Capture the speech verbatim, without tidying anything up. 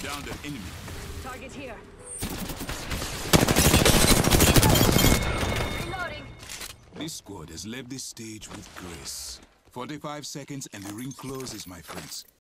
Downed an enemy. Target here. Reloading. This squad has left this stage with grace. forty-five seconds and the ring closes, my friends.